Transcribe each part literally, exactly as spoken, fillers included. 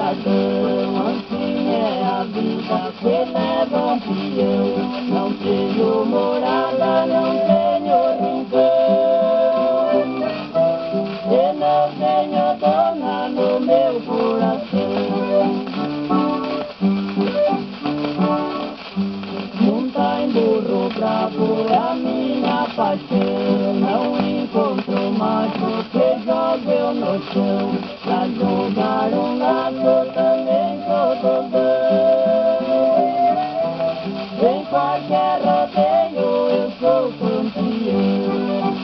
cidadão, assim é a vida que leva um peão. Não tenho morada, não tenho rincão, e não tenho dona no meu coração. Montar em burro bravo é a minha paixão, não encontro macho que jogue eu no chão. Pra jogar um laço também sou dodão, em qualquer rodeio eu sou campeão.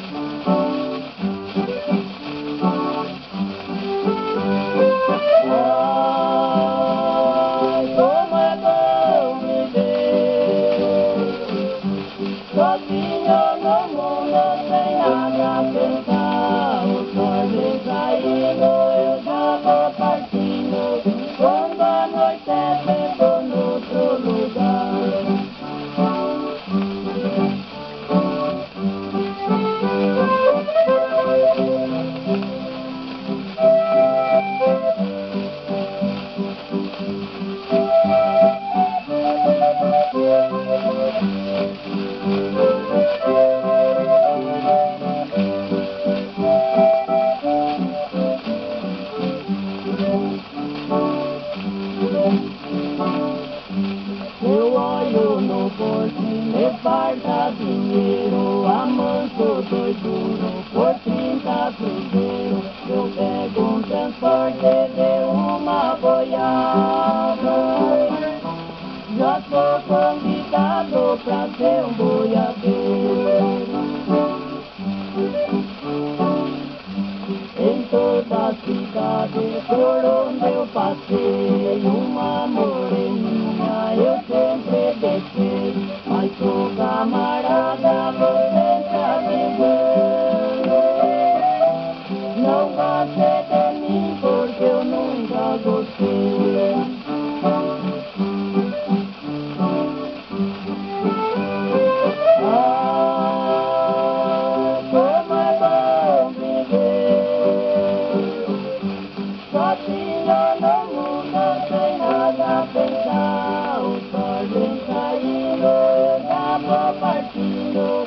Ai, como é bom viver sozinho no mundo, sem nada a pensar. O sol vem saindo, eu já vou partindo. Quando anoitece, vou noutro lugar. Eu olho no bolso e me falta dinheiro, amanso dois duros por trinta cruzeiros. Eu pego um transporte de uma boiada, já sou convidado pra ser um boiadeiro. Em toda a cidade por onde eu passei, uma moreninha eu sempre deixei. Mas sou camarada, você se avisando, não goste de mim porque eu nunca gostei. Ah, como é bom viver sozinho no mundo, sem nada a pensar. O sol vem saindo, eu já vou partindo.